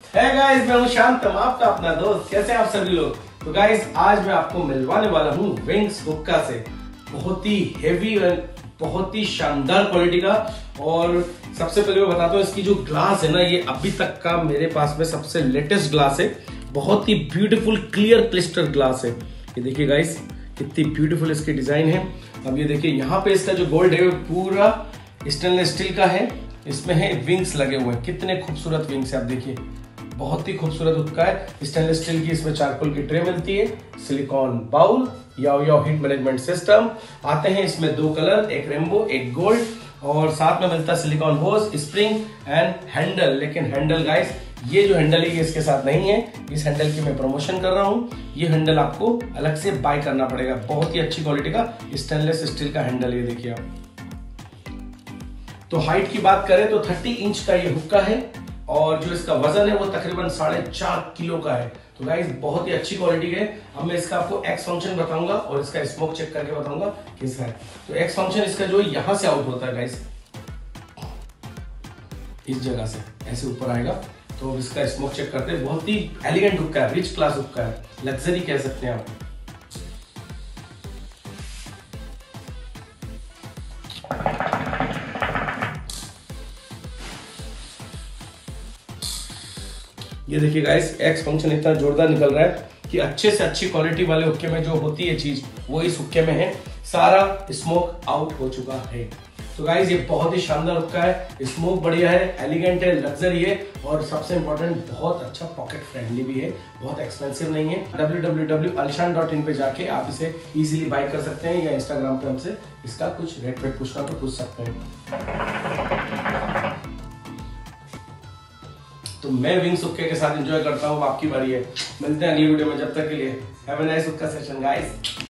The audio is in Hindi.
है गाइस, मैं हूं शांतम, आपका अपना दोस्त। कैसे हैं आप सभी लोग? तो गाइस, आज मैं आपको मिलवाने वाला हूं विंग्स हुक्का से। बहुत ही हेवी और बहुत ही शानदार क्वालिटी का। और सबसे पहले मैं बताता हूं, इसकी जो ग्लास है ना, ये अभी तक का मेरे पास में सबसे लेटेस्ट ग्लास है। बहुत ही ब्यूटीफुल क्लियर क्लिस्टर ग्लास है। ये देखिए गाइस, कितनी ब्यूटीफुल इसकी डिजाइन है। अब ये देखिए, यहाँ पे इसका जो गोल्ड है पूरा स्टेनलेस स्टील का है। इसमें है विंग्स लगे हुए हैं, कितने खूबसूरत विंग्स है। आप देखिए, बहुत ही खूबसूरत हुक्का है। स्टेनलेस स्टील की इसमें चारकोल की ट्रे मिलती है, सिलिकॉन बाउल, याओ हीट मैनेजमेंट सिस्टम आते हैं। इसमें दो कलर, एक रेनबो एक गोल्ड, और साथ में मिलता है silicone hose, spring and handle. लेकिन हैंडल गाइस, ये जो हैंडल है ये इसके साथ नहीं है। इस हैंडल की मैं प्रमोशन कर रहा हूँ। ये हैंडल आपको अलग से बाय करना पड़ेगा। बहुत ही अच्छी क्वालिटी का स्टेनलेस स्टील का हैंडल, ये देखिए आप। तो हाइट की बात करें तो 30 इंच का ये हुक्का है, और जो इसका वजन है वो तकरीबन 4.5 किलो का है। तो गाइस, बहुत ही अच्छी क्वालिटी है। अब मैं इसका आपको एक्स फंक्शन बताऊंगा और इसका स्मोक चेक करके बताऊंगा किसका है। तो एक्स फंक्शन इसका जो है यहां से आउट होता है गाइस, इस जगह से ऐसे ऊपर आएगा। तो इसका स्मोक चेक करते हैं। बहुत ही एलिगेंट हुक्का है, रिच क्लास हुक्का है, लग्जरी कह सकते हैं आप। ये देखिए गाइस, एक्स फंक्शन इतना जोरदार निकल रहा है कि अच्छे से अच्छी क्वालिटी वाले हुक्के में जो होती है चीज, वो इस हुक्के में है। सारा स्मोक आउट हो चुका है। तो गाइस, ये बहुत ही शानदार हुक्का है। स्मोक बढ़िया है, एलिगेंट है, लग्जरी है, और सबसे इंपॉर्टेंट बहुत अच्छा पॉकेट फ्रेंडली भी है। बहुत एक्सपेंसिव नहीं है। www.alshan.in पे जाके आप इसे इजीली बाय कर सकते हैं, या इंस्टाग्राम पे हमसे इसका कुछ रेट वेट पूछना तो पूछ सकते हैं। तो मैं विंग्स हुक्के के साथ एंजॉय करता हूँ। आपकी बारी है। मिलते हैं अगली वीडियो में। जब तक के लिए have a nice hookah session guys.